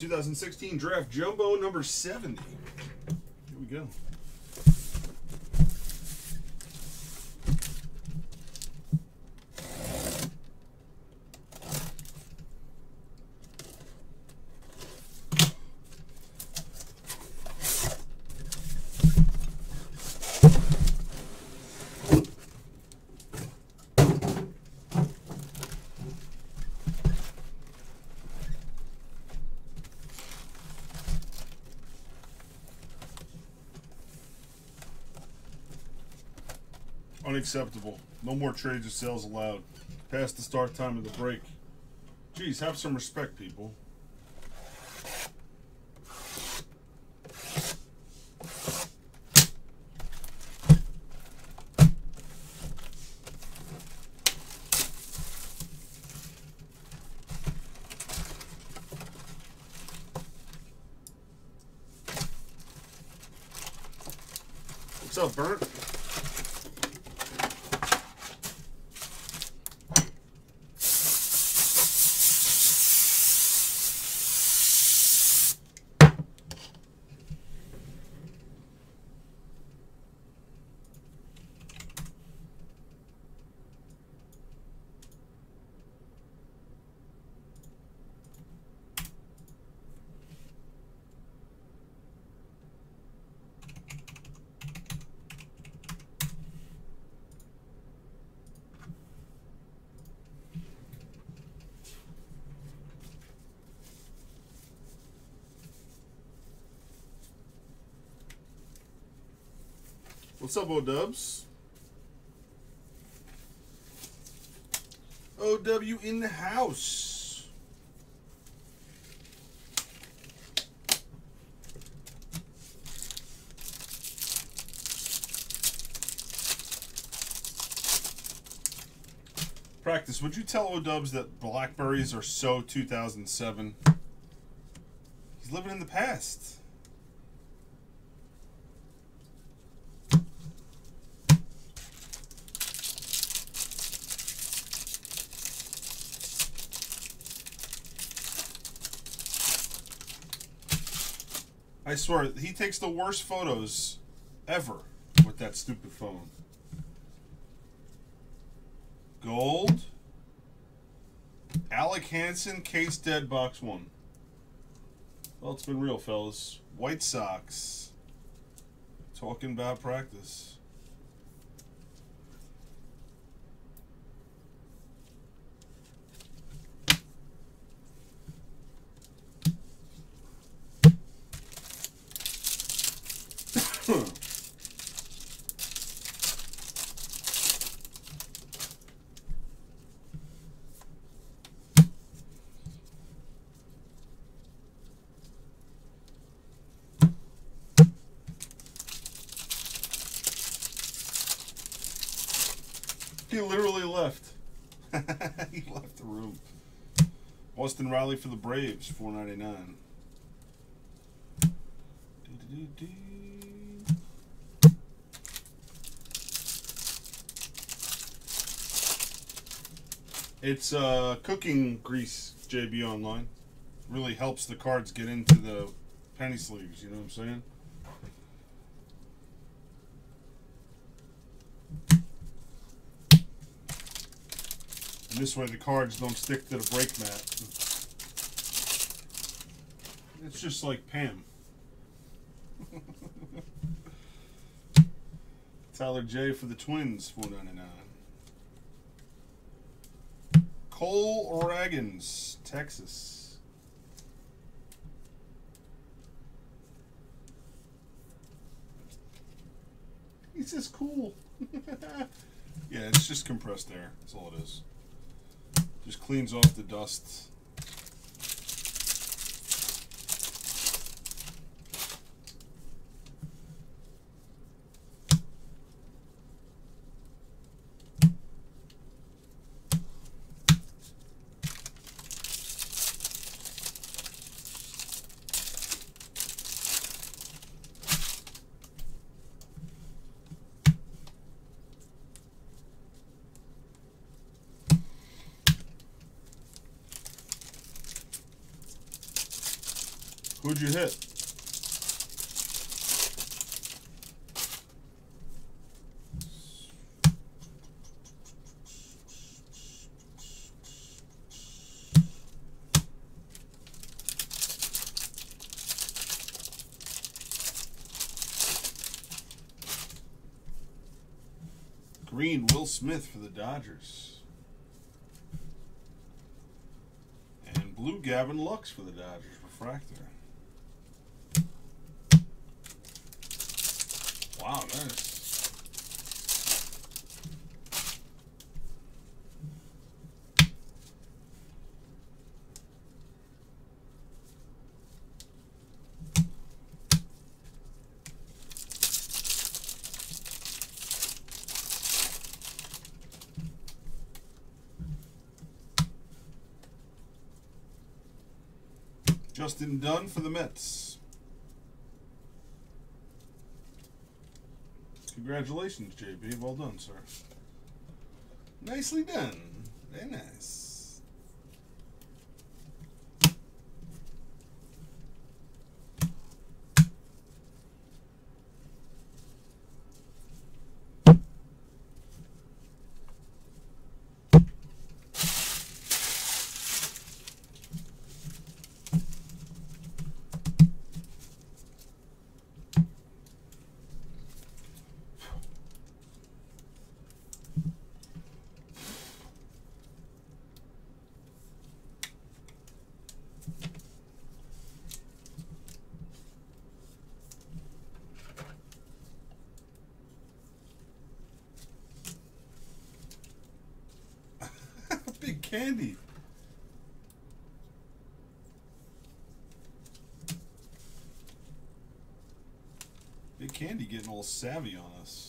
2016 Draft Jumbo number 70. Here we go. Unacceptable. No more trades or sales allowed. Past the start time of the break. Geez, have some respect, people. What's up, Burnt? What's up, O-Dubs? OW in the house. Practice, would you tell O-Dubs that Blackberries are so 2007? He's living in the past. I swear, he takes the worst photos ever with that stupid phone. Gold. Alec Hansen, case dead, box 1. Well, it's been real, fellas. White Sox. Talking about practice. He literally left. He left the room. Austin Riley for the Braves, $4.99. It's cooking grease, JB Online. Really helps the cards get into the penny sleeves, you know what I'm saying? And this way the cards don't stick to the brake mat. It's just like Pam. Tyler J for the Twins, $4.99. Cole Ragans, Texas. He says cool. Yeah, it's just compressed air. That's all it is. Just cleans off the dust. Who'd you hit? Green, Will Smith for the Dodgers. And blue, Gavin Lux for the Dodgers. Refractor. Wow, nice. Justin Dunn for the Mets. Congratulations, JB. Well done, sir. Nicely done. Very nice. Big Candy. Big Candy getting all savvy on us.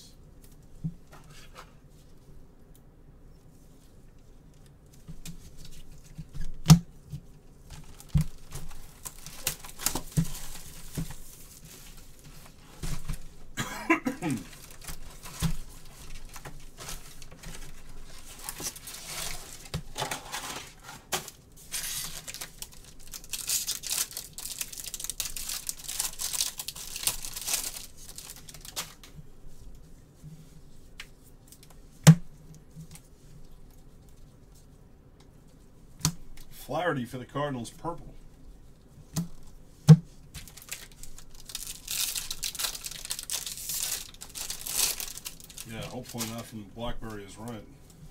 Flaherty for the Cardinals, purple. Yeah, hopefully not from Blackberry is right.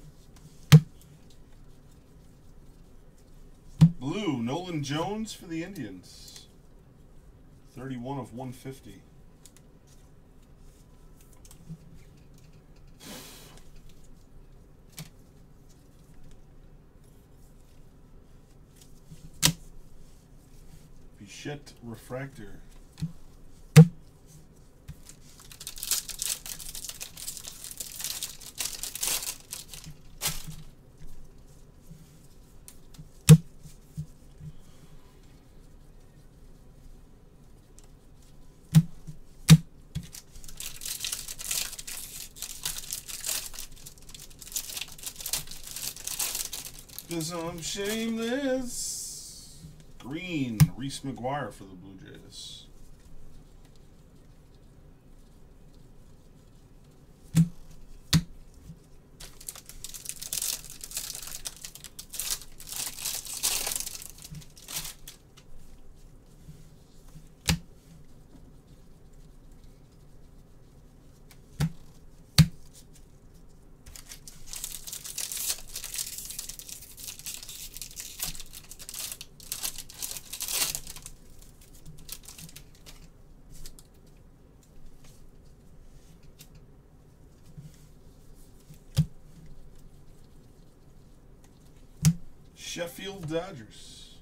Blue, Nolan Jones for the Indians. 31 of 150. Bichette refractor. Cause I'm shameless. Green, Reese McGuire for the Blue Jays. Sheffield Dodgers.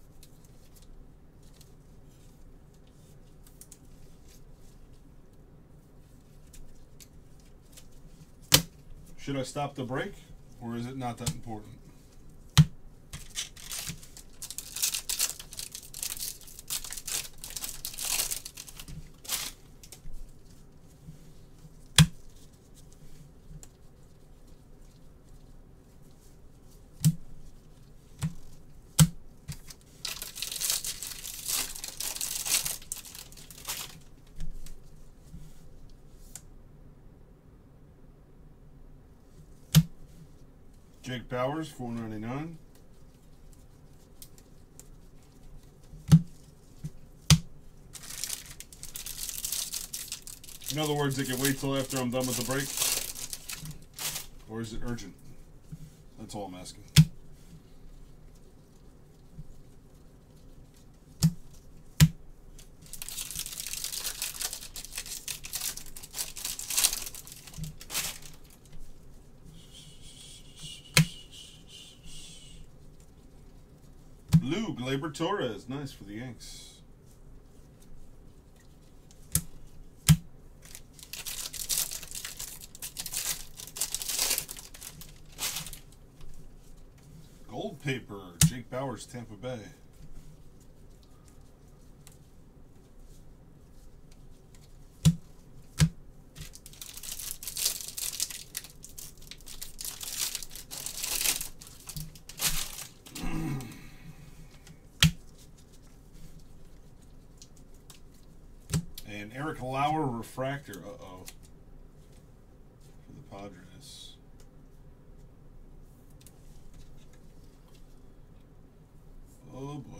Should I stop the break, or is it not that important? Jake Bauers, $4.99. In other words, they can wait till after I'm done with the break? Or is it urgent? That's all I'm asking. Blue, Gleyber Torres. Nice for the Yanks. Gold paper, Jake Bauers, Tampa Bay. And Eric Lauer refractor. Uh-oh. For the Padres. Oh boy.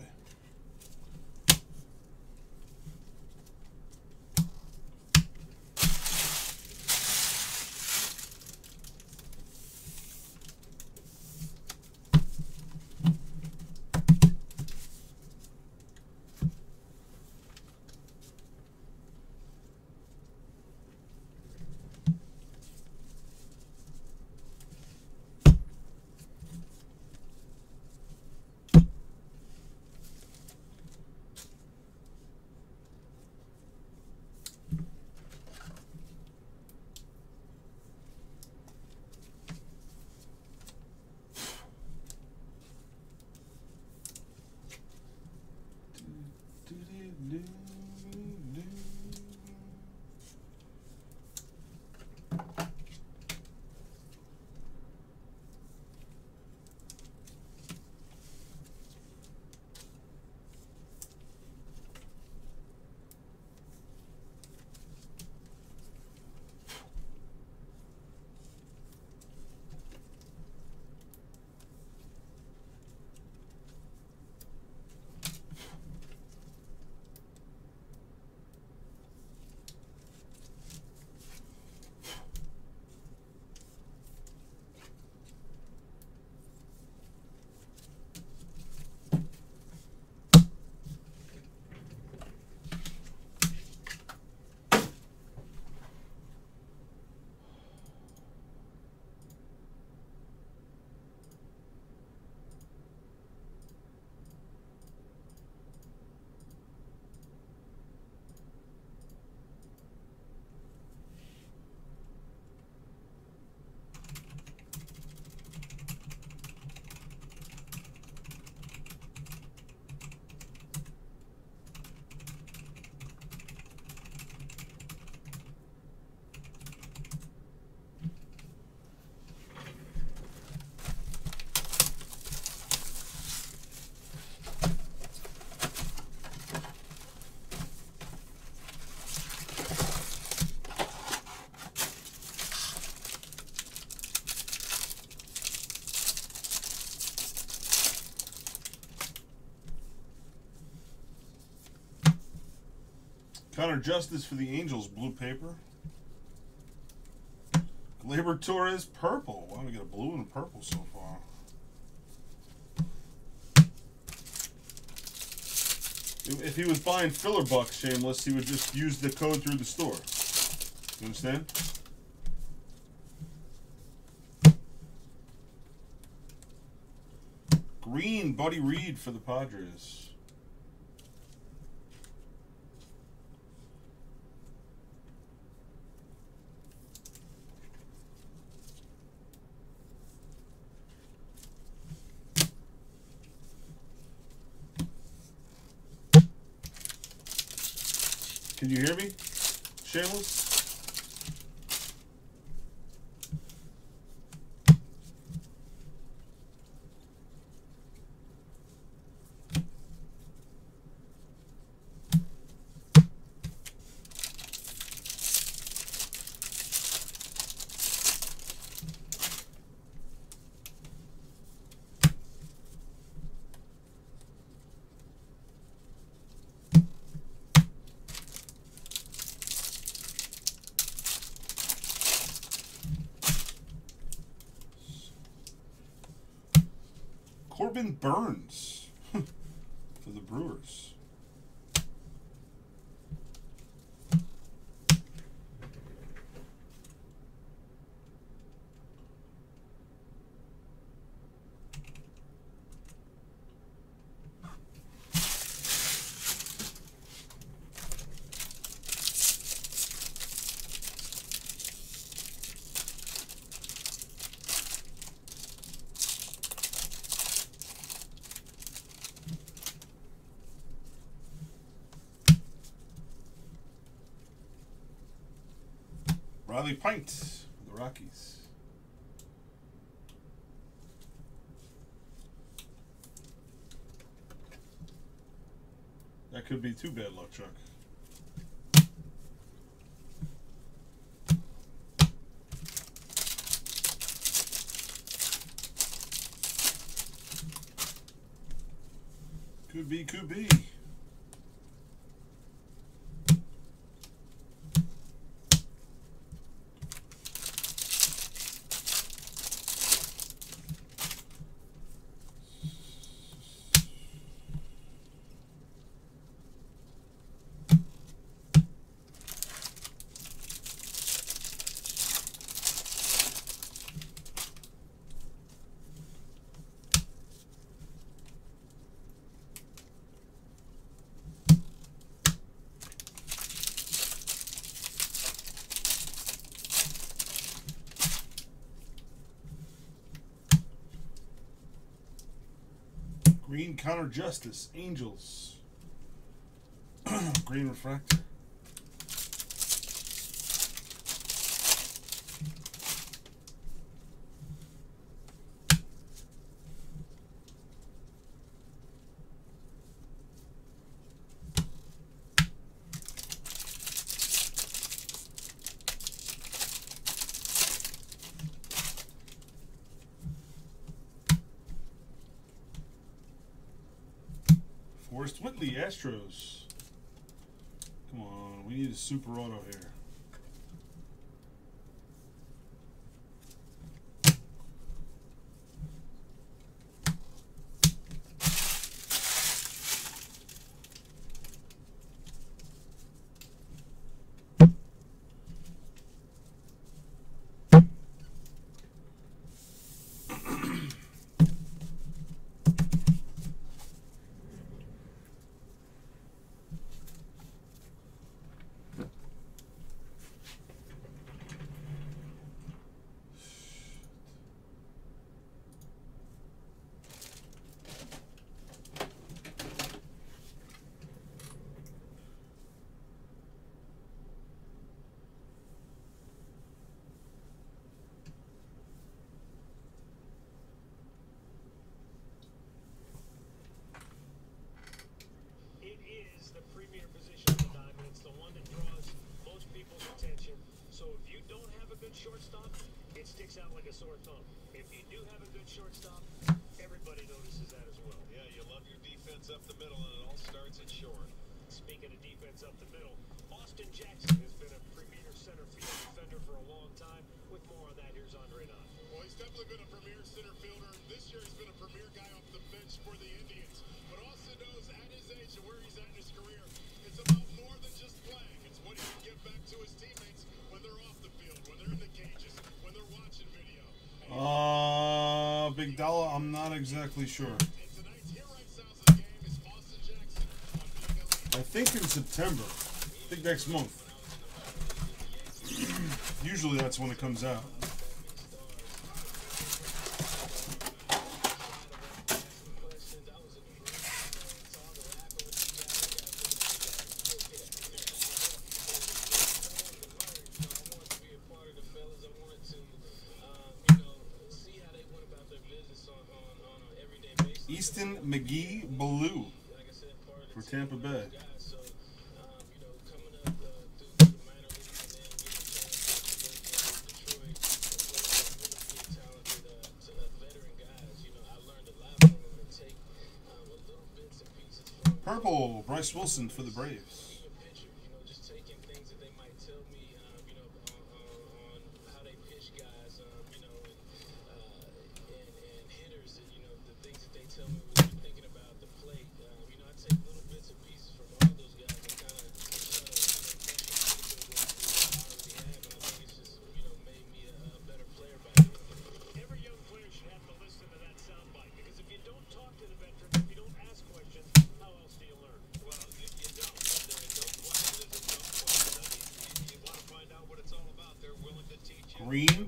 Connor Justice for the Angels, blue paper. Gleyber Torres, purple. Wow, we got a blue and a purple so far. If he was buying filler bucks, Shameless, he would just use the code through the store. You understand? Green, Buddy Reed for the Padres. Can you hear me, Shameless? Corbin Burns for the Brewers. Riley Pint for the Rockies. That could be too bad luck, Chuck. Could be, could be. Green Counter Justice, Angels. Green Refractor. Forrest Whitley, Astros. Come on, we need a super auto here. Shortstop, it sticks out like a sore thumb. If you do have a good shortstop, everybody notices that as well. Yeah, you love your defense up the middle, and it all starts at short. Speaking of defense up the middle, Austin Jackson has been a premier center field defender for a long time. With more on that, here's Andre Knott. Well, he's definitely been a premier center fielder. This year he's been a premier guy off the bench for the Indians. But Austin knows at his age and where he's at in his career, it's about more than just playing. It's what he can give back to his teammates when they're off the field, when they're in the cages, when they're watching video. Big Dollar, I'm not exactly sure. And tonight's hero sounds of the game is Austin Jackson on being elite. I think in September. I think next month. Usually that's when it comes out. Easton McGee Blue for Tampa Bay. Purple, Bryce Wilson for the Braves.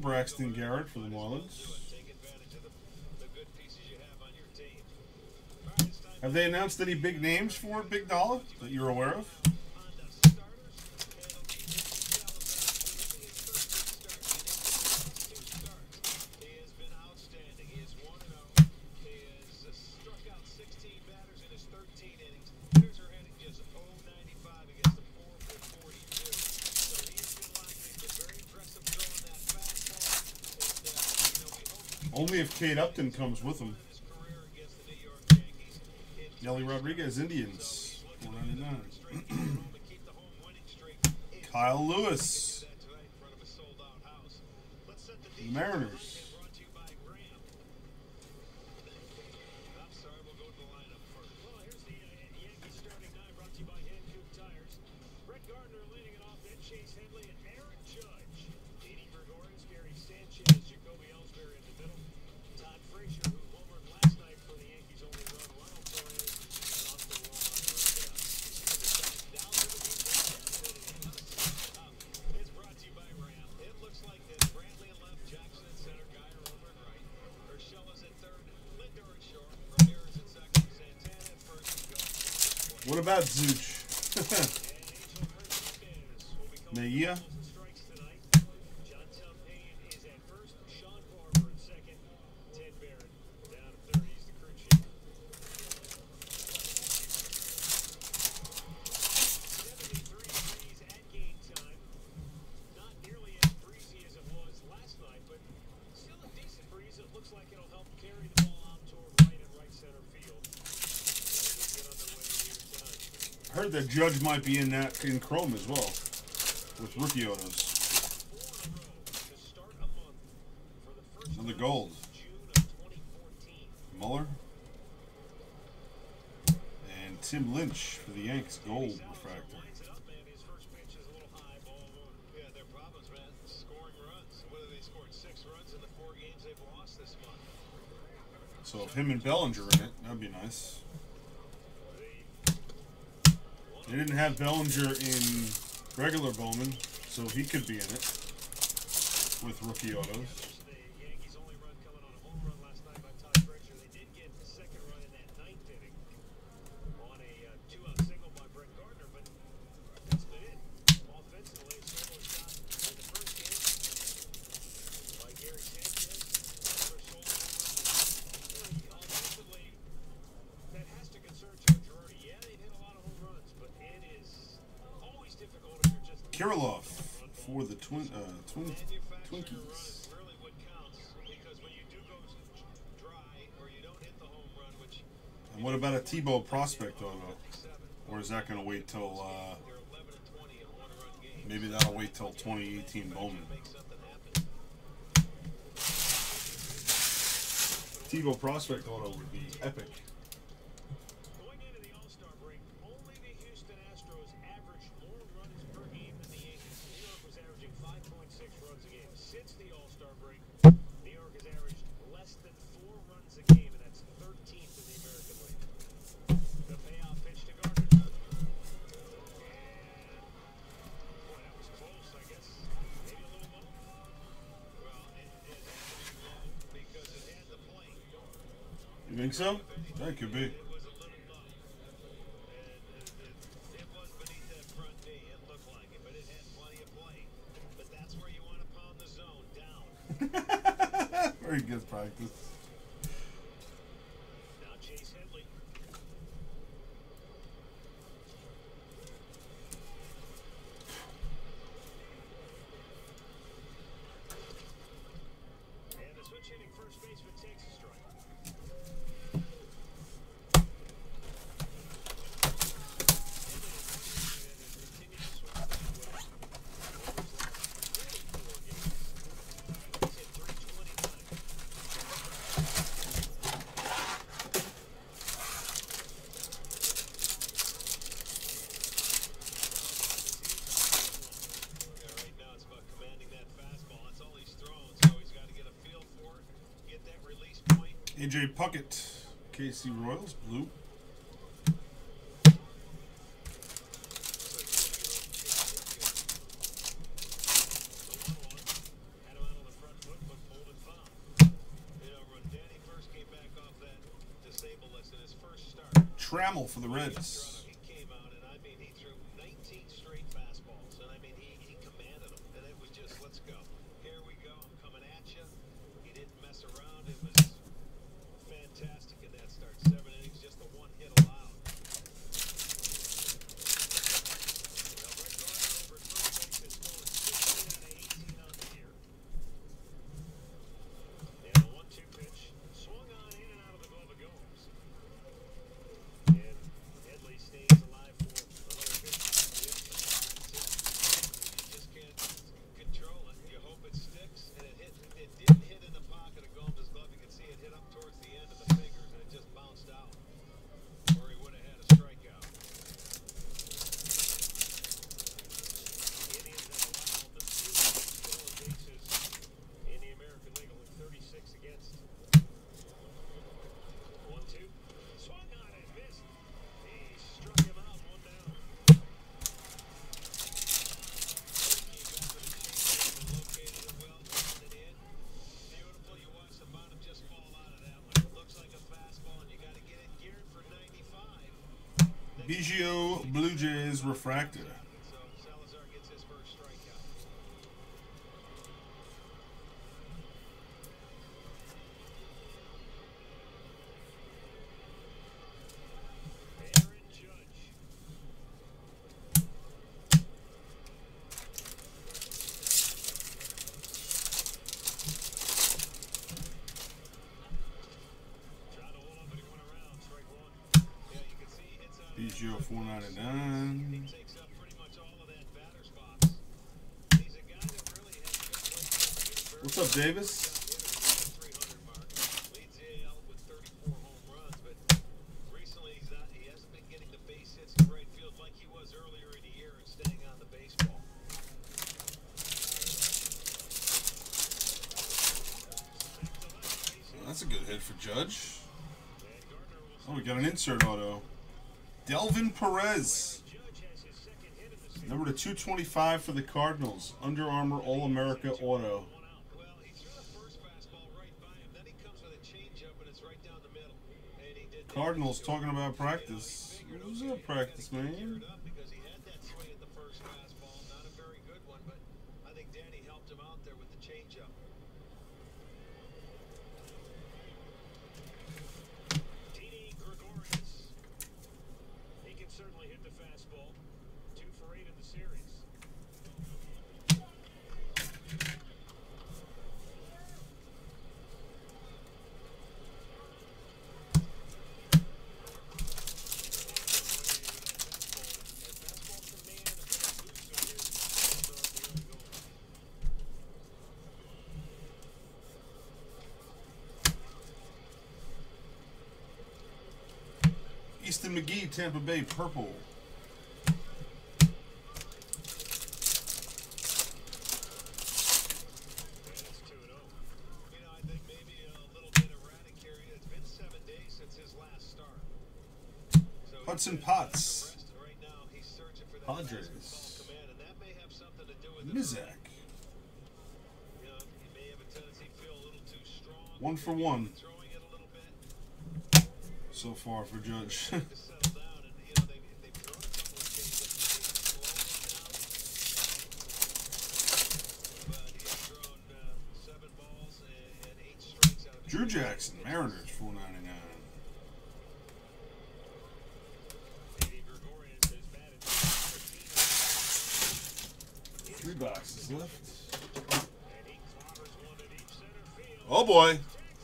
Braxton Garrett for the Marlins. Take advantage of the good pieces you have on your team. All right, it's time Have they announced any big names for it, Big Dollar, that you're aware of? on the starters. It'll be Nicky Salazar. He has been outstanding. He is 1-0. He has struck out 16 batters in his 13 innings. Hitters are hitting just 0.95 against the 4 for 42. So he has been live. He's been very aggressive throwing that fastball. And, we hope he can Only if Kate Upton comes with him. his career against the New York Yankees. Nelly Rodriguez, Indians, 499. Keep the home winning streak. Kyle Lewis, That tonight in front of a sold-out house. Let's set the the Mariners. brought to you by Graham. I'm sorry, we'll go to the lineup first. Well, here's the Yankees starting nine brought to you by Hankook Tires. Brett Gardner leading it off, then Chase Headley and Aaron Judge. Didi Gregorius, Gary Sanchez, Jacoby Ellsbury in the middle. Todd Frazier, who homered last night for the Yankees, only run Ronald Torres and Oscar Roman Rivera. Down to the it's brought to you by Ram. It looks like this. Brantley at left, Jackson at center, Geyer over at right. Urshela's at third, Lindor at short, Ramirez at second, Santana at first, and Gomes. What about Zuch? And Angel Hernandez will be calling Mejia? balls and strikes tonight. John Telpain is at first, Sean Barber at second, Ted Barrett down at third. He's the crew chief. 73 degrees at game time. Not nearly as breezy as it was last night, but still a decent breeze. It looks like it'll help carry the ball out toward right and right center field. We'll get underway here tonight. I heard that Judge might be in Chrome as well, with rookie autos. 4 in a row to start a month for the first And the time gold. since June of 2014. Muller. And Tim Lynch for the Yanks, gold refractor. Lines it up, man. His first pitch is a little high, ball one. Yeah, their problems, man. Scoring runs. Whether they scored 6 runs in the 4 games they've lost this month. So if him and Bellinger in it, that'd be nice. They didn't have Bellinger in regular Bowman, so he could be in it with rookie autos. The Yankees' only run coming on a home run last night by Todd Frazier. They did get the second run in that 9th inning on a 2-out single by Brett Gardner, but that's been it. Offensively, a solo shot in the first game by Gary Sanchez. Another solo homer. Offensively, that has to concern Joe Girardi. Yeah, they've hit a lot of home runs, but it is always difficult if you're just Kirilov for the Twinkies. manufacturing a run is really what counts, because when you do go dry or you don't hit the home run, which And what about a Tebow prospect auto? 57, Or is that going to wait till, they're 11 and 20 in one-run games. maybe that'll wait till 2018 Bowman? Make something happen. Tebow prospect auto would be epic. Going into the All-Star break, only the Houston Astros averaged more runs per game than the Yankees. New York was averaging 5.6 runs a game. Since the All-Star break, New York has averaged less than 4 runs a game, and that's 13th in the American League. The payoff pitch to Gardner. And, boy, that was close, I guess. Maybe a little low. Well, it had to be low because it had the plane. You think so? That could be. It was a little low. It was beneath that front knee. It looked like it, but it had plenty of play. But that's where you want to pound the zone down. Very good practice. Now Chase Headley. And the switch hitting first baseman takes a strike. Right now it's about commanding that fastball. That's all he's throwing, so he's got to get a feel for it, get that release point. AJ Puckett, KC Royals, blue. Had him out on the front Trammell for the Reds. He came out and I mean he threw 19 straight fastballs and I mean he commanded them and it was just let's go. Here we go. I'm coming at you. He didn't mess around. It was fantastic in that start. 7 innings, just the one hit allowed. Now Brett Gardner over 3 bases, scored 16 out of 18 on the year. And the 1-2 pitch swung on in and out of the glove of Gomes. And Headley stays alive for another pitch. You just can't control it. You hope it sticks, and it hit. It didn't hit in the pocket of Gomes' glove. You can see it hit up towards the end of the fingers, and it just bounced out, or he would have had a strikeout. The Indians have allowed the fewest stolen bases in the American League, only 36 against. 1-2. Swung on and missed. He struck him out, 1 down. Came back with a changeup and located it well, grounded in. Beautiful. You watch the bottom just fall out of that one. It looks like a fastball, and you got to get it geared for 95. Biggio Blue Jays refractor. So Salazar gets his first strikeout. Aaron Judge. Tried to hold on, but he went around. Strike 1. Yeah, you can see he hits out of that Biggio first pitch. 499. He takes up pretty much all of that batter spots. He's a guy that really has good plate skill. What's up, Davis? 300 mark. Leads the AL with 34 home runs, but recently he hasn't been getting the base hits to right field like he was earlier in the year and staying on the baseball. That's a good hit for Judge. And Gardner will Oh, we got an insert auto. Delvin Perez. Judge has his second hit of the season. Number to 225 for the Cardinals. Under Armour All-America auto. 1 out. Well, he threw the first fastball right by him. Then he comes with a changeup and it's right down the middle. And he did that. Cardinals talking about practice. Who's up practice, man? Because he had that swing at the first fastball, not a very good one, but I think Danny helped him out there with the changeup. Didi Gregorius. He can certainly hit the fastball. 2 for 8 in the series. Easton McGee, Tampa Bay, purple. It's 2-0. You know, I think maybe a little bit erratic here. It's been 7 days since his last start. So Hudson he's Potts. rested right now. He's searching for that Padres. fastball command, and that may have something to do with it. Mizak. You know, he may have a tendency to feel a little too strong. 1 for 1 Throwing it a little bit so far for Judge. to settle down, and you know they've thrown a couple of changes. But he has thrown 7 balls and 8 strikes out of Drew Jackson, Mariners, 499. Didi Gregorius has batted 13. 3 boxes left. And he clobbers one to deep center field. Oh boy.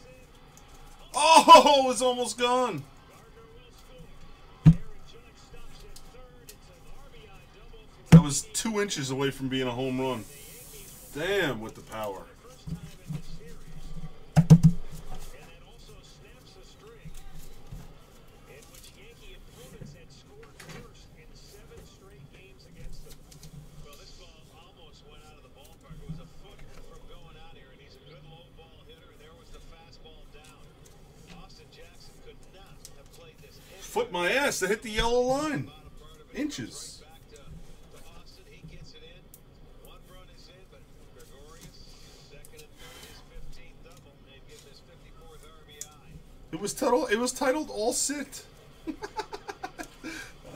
Oh, it's almost gone. Gardner will score. Aaron Judge stops at third. It's an RBI double for That was 2 inches away from being a home run. Damn, with the power. the first time in the series. And that also snaps a string in which Yankee opponents had scored first in 7 straight games against them. Well, this ball almost went out of the ballpark. It was a foot from going out here, and he's a good low ball hitter, and there was the fastball down. Austin Jackson could not have played this. Foot my ass to hit the yellow line. Bottom part of it. Inches. Right back to Austin. He gets it in. 1 run is in, but Gregorius, second and third, his 15th double, and give his 54th RBI. It was titled All Sit.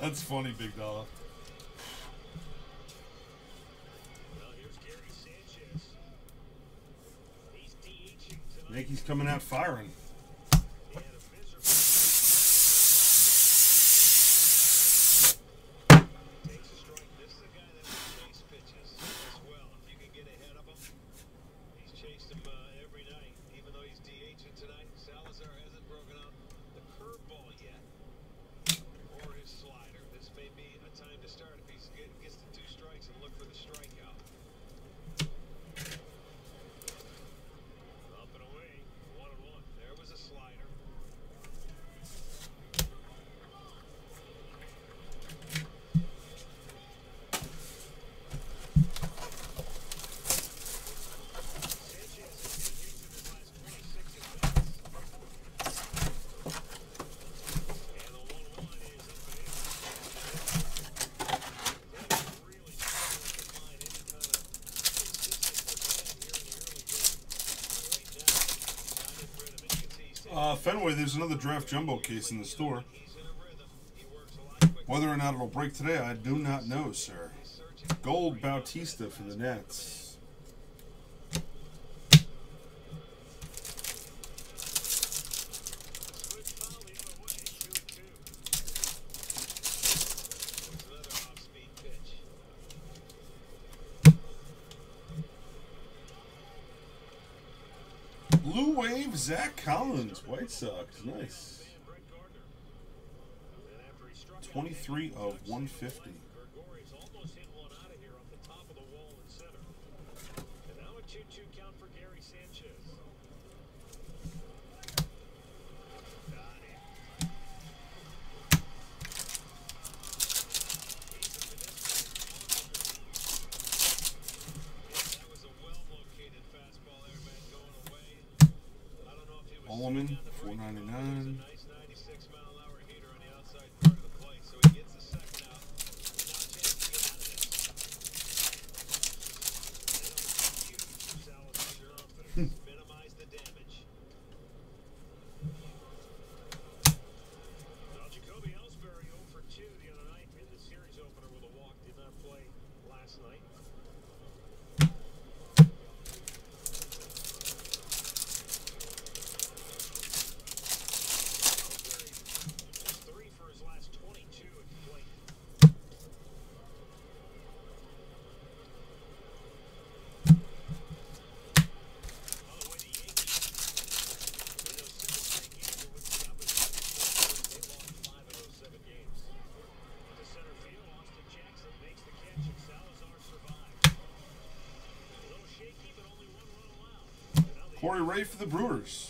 That's funny, Big Dollar. Well, here's Gary Sanchez. He's DHing tonight. Yankees coming out firing. He had a miserable takes a strike. This is a guy that will chase pitches as well. If you can get ahead of him, he's chased him every night. Even though he's DHing tonight, Salazar hasn't broken out the curveball yet or his slider. This may be a time to start if he gets the 2 strikes and look for the strikeout. Up and away, 1-1. There was a slider. Sanchez has been used in his last 26 at-bats. And the 1-1 is up and in. Devin really struggling to find any kind of consistent command here in the early game. Right now, got it rid of it. You can see he's Fenway, there's another draft jumbo case in the store. he's in a rhythm. He works a lot quicker. Whether or not it'll break today, I do not know, sir. He's searching. Gold Bautista for the Nets. Switch foul the other way, 2-2. It's another off-speed pitch. Blue Wave, Zach Collins, White Sox. Nice. Brett Gardner. And after he struck out 23 Daniel of Cox, 150. Gregorius almost hit one out of here off the top of the wall in center. And now a 2-2 count for Gary Sanchez. Got it. That was a well-located fastball there, man, going away. I don't know if he was Alleman, sitting on the break. $4.99. Nice 96-mile-an-hour heater on the outside part of the plate, so he gets the second out. And now a chance to get out of this. Huge for Salazar's confidence. Minimize the damage. Now, Jacoby Ellsbury 0 for 2 the other night in the series opener with a walk. Did not play last night. Just 3 for his last 22 at the plate. By the way, the Yankees, in those 7 straight games in which the opposition scored, they lost 5 of those 7 games. To center field, Austin Jackson makes the catch, and Salazar survives. A little shaky, but only 1 run allowed. And now the Corey Ray for the Brewers.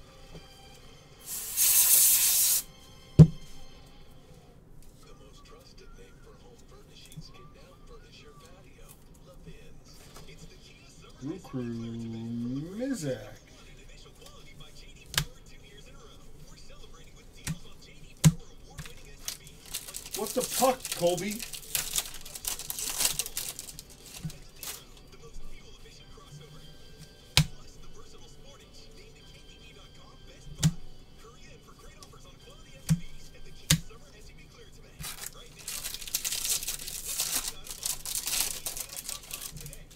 The most trusted name for home furnishings can now furnish your patio. Levins. It's the Kia Summer Brew Crew, Mizak. Initial Quality by J.D. Power 2 years in a row. We're celebrating with deals on J.D. Power award-winning SUVs. What's the puck, Colby? The most fuel-efficient crossover. Plus the versatile Sportage. Named at KDE.com Best Buy. Hurry in for great offers on quality SUVs at the Kia Summer SUV Clearance Event. Right now, today.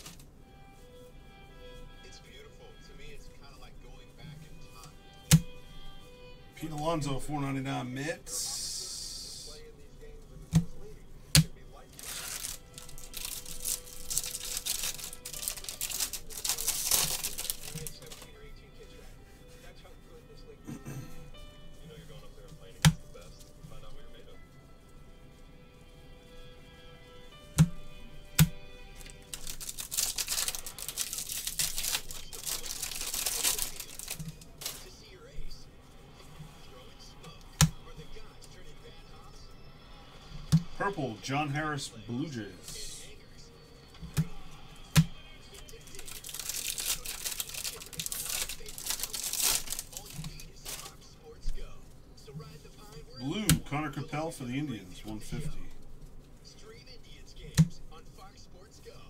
It's beautiful. To me, it's kind of like going back in time. Pete Alonso, $4.99 Mets. Playing these games in the Swiss League can be like 17 or 18 kids right. That's how good this league is. You know you're going up there and playing against the best. Find out what you're made of. To see your ace. Throwing smoke. Or the guys turning bad hops. Purple, John Harris, Blue Jays. Blue, Connor Capel for the Indians, 150. Stream Indians games on Fox Sports Go.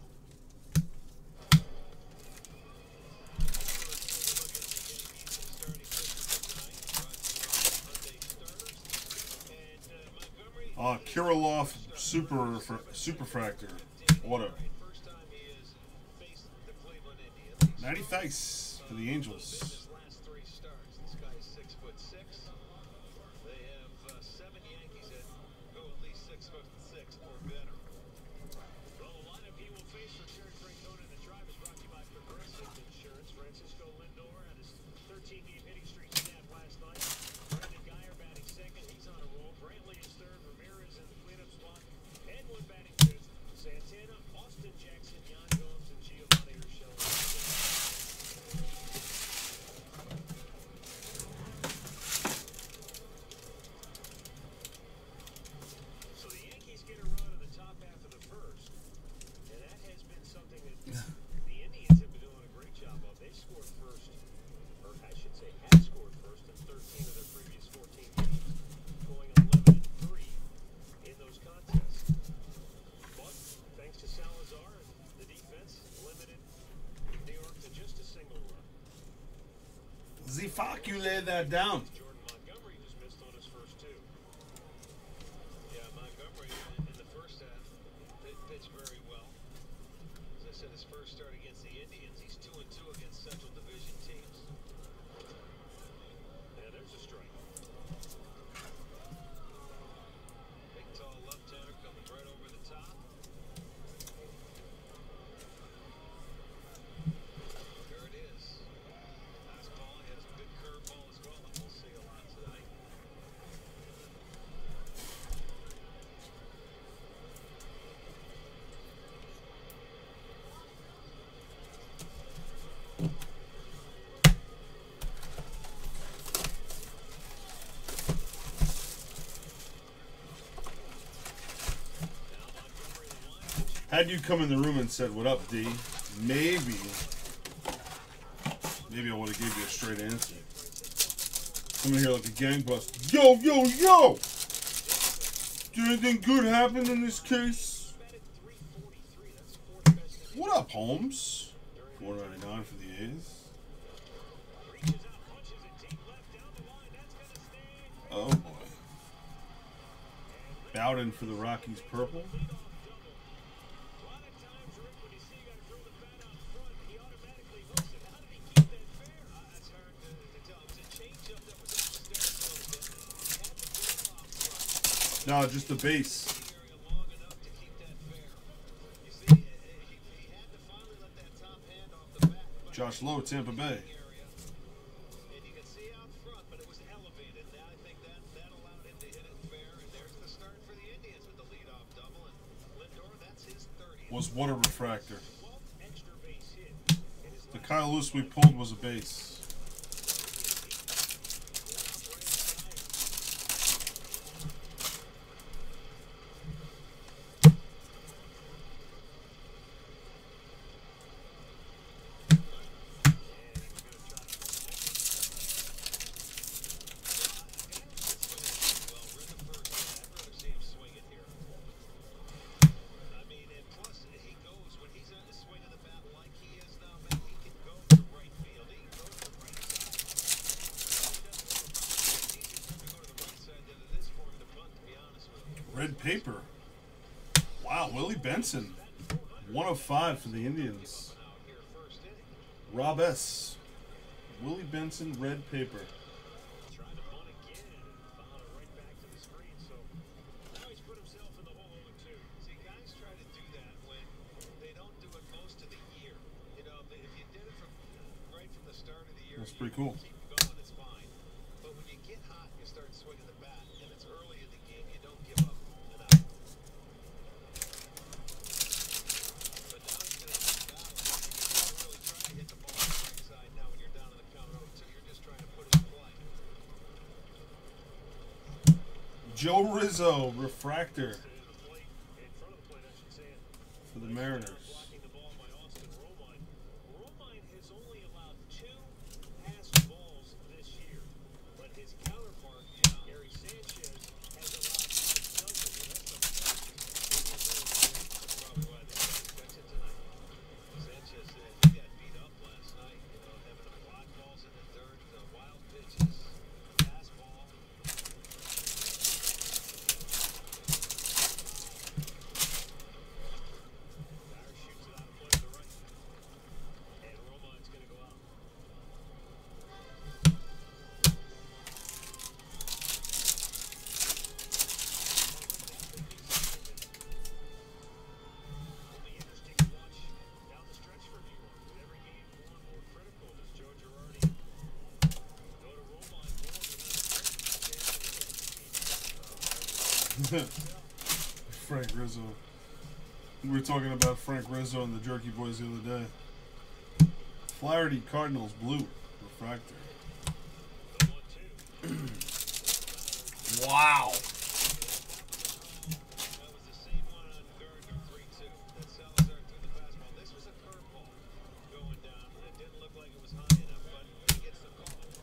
Kirilloff Superfractor auto. 90 face for the Angels. Fuck, you laid that down. Jordan Montgomery just missed on his first two. Yeah, Montgomery in the first half pitched very well. As I said, his first start against the Indians, he's 2-2 against Central Division teams. Yeah, there's a strike. Big, tall left-hander coming right over the top. There it is. Fastball, he has a good curveball as well that we'll see a lot tonight. Had you come in the room and said, "What up, D?" Maybe I would have gave you a straight answer. Come in here like a gangbuster. Yo, yo, yo! Did anything good happen in this case? What up, Holmes? $4.99 for the A's. Oh boy. Bowden for the Rockies purple. No, just the base. Josh Lowe, Tampa Bay. And you can see out front, but it was elevated. Now I think that allowed him to hit it fair. And there's the start for the Indians with the leadoff double. And Lindor, that's his 30th. Was what a refractor. 12th extra base hit. And his The Kyle Lewis we pulled was a base. Red paper. Wow, Willie Benson. 105 for the Indians. Rob S. Willie Benson, red paper. tried to bunt again and fouled it right back to the screen. So now he's put himself in the hole 0-2. See, guys try to do that when they don't do it most of the year. You know, if you did it right from the start of the year, That's pretty cool. keep going, it's fine. But when you get hot, you start swinging the bat, and it's early in the game, you don't give up an out. But now he's going to have a battle. You're not really trying to hit the ball on the right side now when you're down in the count 0-2. You're just trying to put it in play. Joe Rizzo, refractor In front of the plate, I should say. for the Mariners. Blocking the ball by Austin Romine. Romine has only allowed 2 passed balls this year, but his counterpart, Gary Sanchez, has allowed 6 dozen. That's probably why they expect it tonight. Sanchez, he got beat up last night, you know, having the block balls in the third, the wild pitches, fastball. Frank Rizzo. We were talking about Frank Rizzo and the Jerky Boys the other day. Flaherty Cardinals blue refractor. Wow. That was the same one on Gardner 3-2. That Salazar threw the fastball. This was a curveball going down. It didn't look like it was high enough, but he gets the call. I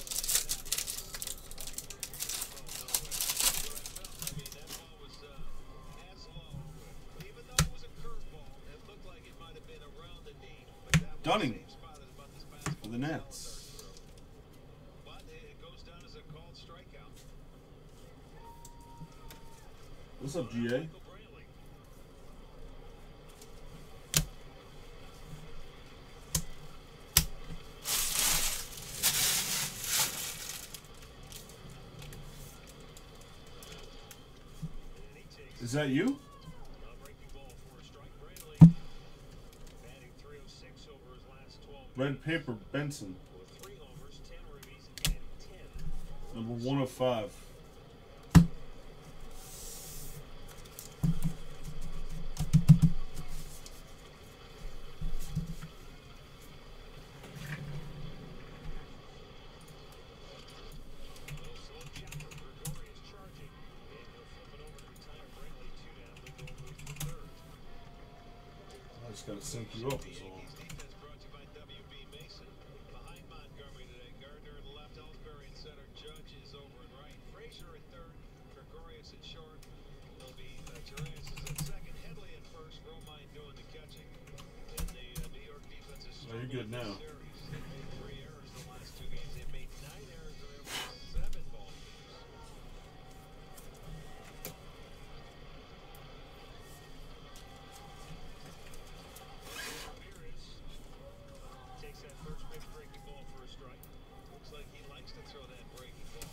mean, that ball was as low. Even though it was a curveball, it looked like it might have been around the knee. But that was Dunning the same spot as about this fastball. for the Nets. But it goes down as a called strikeout. What's up, GA? Michael Brantley. And he takes Is that you? a breaking ball for a strike. Brantley batting .306 over his last 12 Red Paper Benson, with 3 homers, 10 ribbies, and 10. number 105. Little slow chopper. Gregorius charging. And he'll flip it over to retire Brantley. 2 down. Lindor moves to third. I just gotta sync you up, is all. Yankees defense brought to you by W.B. Mason. Behind Montgomery today, Gardner in left, Ellsbury in center, Judge is over and right, Frazier at third, Gregorius at short. There'll be Therese is at second, Headley at first, Romine doing the catching. And the New York defense is Oh, you're good now. series. They made 3 errors the last 2 games. They made 9 errors in their last 7 ball games. Ramirez takes that first pitch breaking ball for a strike. Looks like he likes to throw that breaking ball.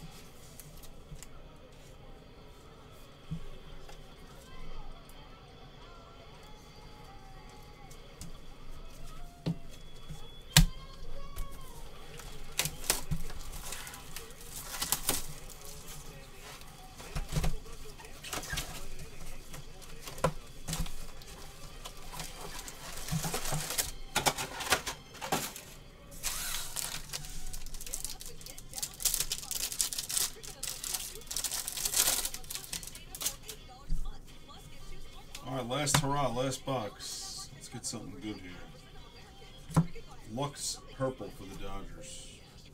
Alright, last hurrah, last box. Let's get something good here. Lux purple for the Dodgers.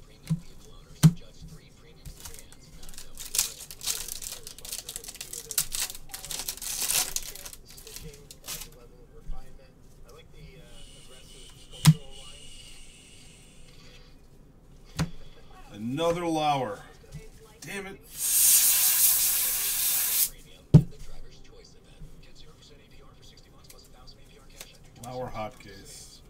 Stitching at the level of refinement. I like the aggressive sculptural line. Another Lauer. Damn it. Lauer hotcase.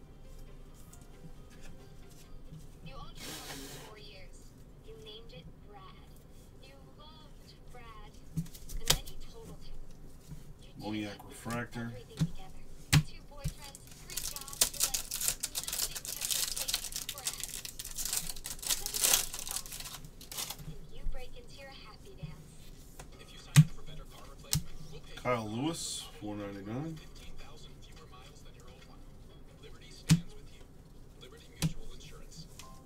You owned your home for 4 years. You named it Brad. You loved Brad. And then you totaled him. You Moniac did refractor. everything together. 2 boyfriends, 3 jobs. You're like, nothing kept us safe, Brad. And then you touch the ball. And you break into your happy dance. If you sign up for better car replacement, we'll pay Kyle Lewis, $4.99. 15,000 fewer miles than your old one. Liberty stands with you. Liberty Mutual Insurance.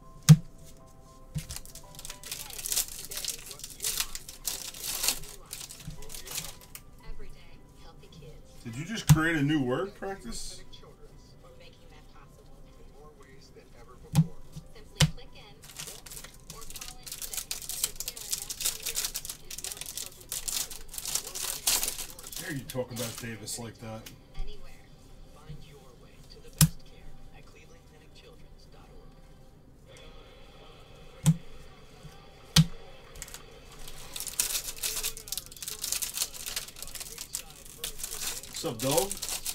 Every day, healthy kids. Did you just create a new word practice? Children's We're making that possible. in more ways than ever before. Simply click in or call in today. Prepare national units and more children's Dare you talk about Davis like that? anywhere. Find your way to the best care at clevelandclinicchildrens.org. What's up, dog?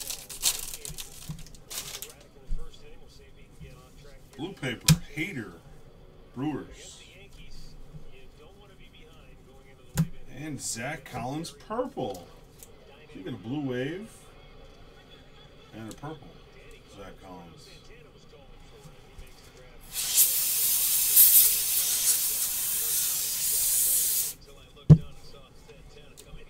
Blue paper, hater, Brewers. And Zach Collins, purple. So you get a blue wave and a purple. Zach Collins. Until I looked down and saw Santana coming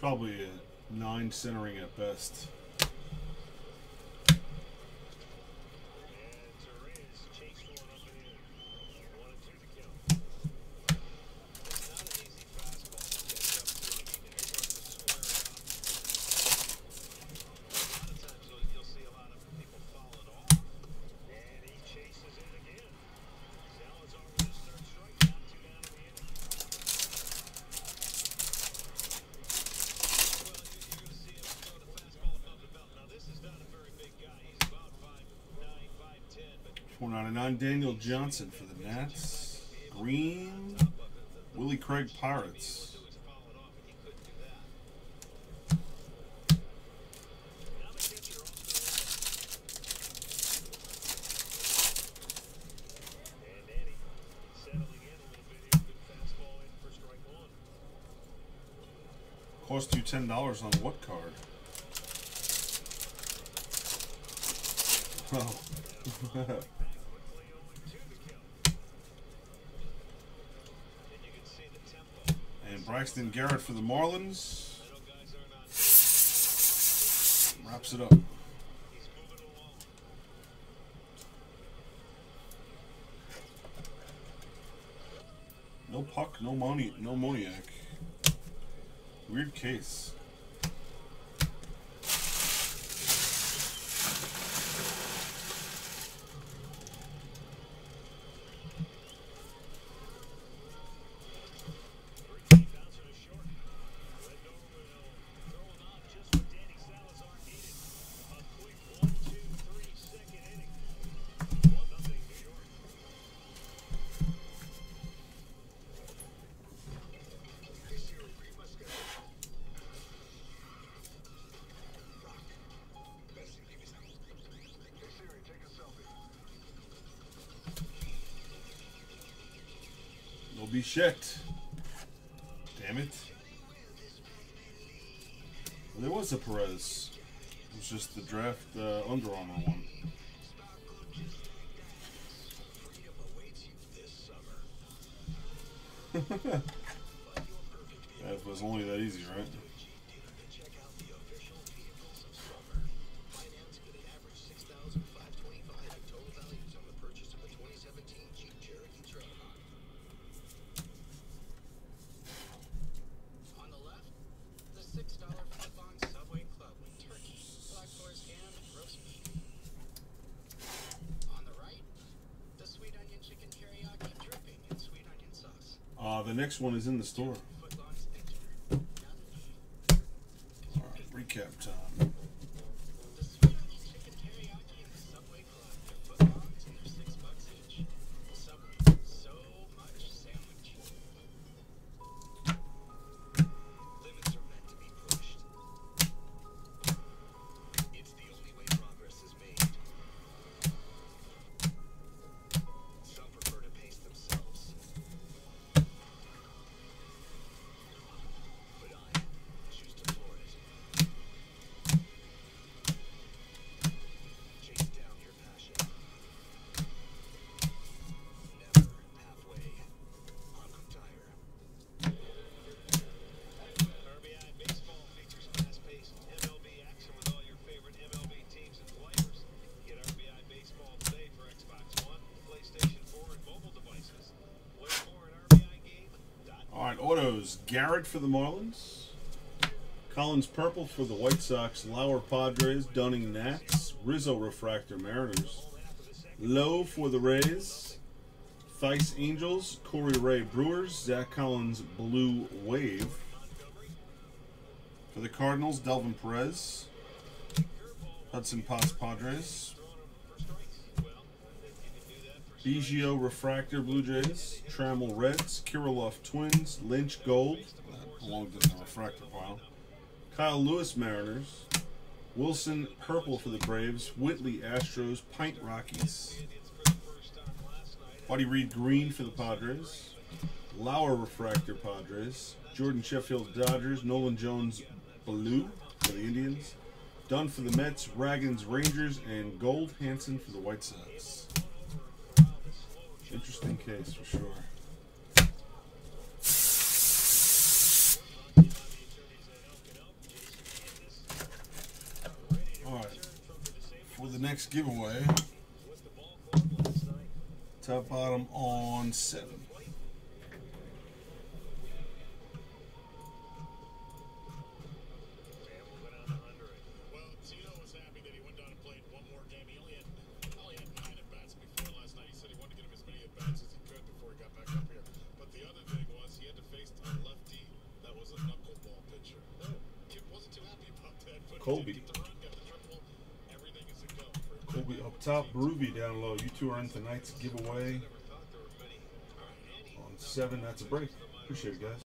Probably a 9 centering at best. And Torres chased one up and in. 1-2 to count. It's not an easy fastball to catch up to. I mean, everyone's to square it up. A lot of times you'll see a lot of people foul it off. And he chases it again. Salazar with his third strikeout, 2 down in the inning. Well, you're going to see him throw the fastball above the belt. Now, this is not a very big guy. He's about 5'9", 5'10", but $4.99 Daniel Johnson for the Nats. Green, Willie Craig Pirates. do is foul it off, and he couldn't do that. Now the catcher off the and Danny settling in a little bit here. Good fastball in for strike one. Cost you $10 on what card? Oh. Quickly 0-2 to count. And you can see the tempo. And Braxton Garrett for the Marlins. I know guys are not. Wraps it up. He's moving along. No Puck, no money, no Moniak. Weird case. Bouncer to short. Lindor will throw him out just what Danny Salazar needed. A quick 1-2-3 second inning. 1-0 New York. No Bichette. Damn it. Well, there was a Perez. It was just the draft Under Armour one. That was only that easy, right? Check out the official vehicles of summer. Finance get an average $6,525 in total values on the purchase of a 2017 Jeep Cherokee Trailhawk. On the left, the $6 footlong Subway Club with turkey, black forest ham, and roast beef. On the right, the sweet onion chicken teriyaki dripping and sweet onion sauce. The next one is in the store. Footlongs extra. Alright, recap time. The sweet onion chicken teriyaki and the Subway Club. They're footlongs and they're $6 each. Subway, so much sandwich. Limits are meant to be pushed. It's the only way progress is made. Some prefer to pace themselves. But I choose to floor it. Chase down your passion. Never halfway. I'm Tire. RBI Baseball features fast-paced MLB action with all your favorite MLB teams and players. Get RBI Baseball today for Xbox One, PlayStation 4, and mobile devices. Learn more at RBIGame.com. Alright, autos. Garrett for the Marlins. Collins Purple for the White Sox. Lauer Padres. Dunning Nats. Rizzo Refractor Mariners. Lowe for the Rays. Theis Angels. Corey Ray Brewers. Zach Collins Blue Wave. For the Cardinals, Delvin Perez. Hudson Paz Padres. Biggio Refractor Blue Jays. Trammell Reds. Kirilloff Twins. Lynch Gold. That belonged in the refractor pile. Kyle Lewis Mariners. Wilson Purple for the Braves. Whitley Astros. Pint Rockies. Buddy Reed Green for the Padres. Lauer Refractor Padres. Jordan Sheffield Dodgers. Nolan Jones Blue for the Indians. Dunn for the Mets. Raggins Rangers. And Gold Hansen for the White Sox. Interesting case for sure. the next giveaway. With the ball club last night. Top bottom on 7. Campbell went on 100. Well, Tito was happy that he went down and played one more game. He only had 9 at-bats before last night. He said he wanted to get him as many at-bats as he could before he got back up here. But the other thing was he had to face a lefty that was a knuckleball pitcher. Kip wasn't too happy about that, but Colby. he did get the run, got the triple. Everything is a go for him. Colby up top, Ruby down low. You two are in tonight's giveaway Never thought there were many. on 7. That's a break. Appreciate it, guys.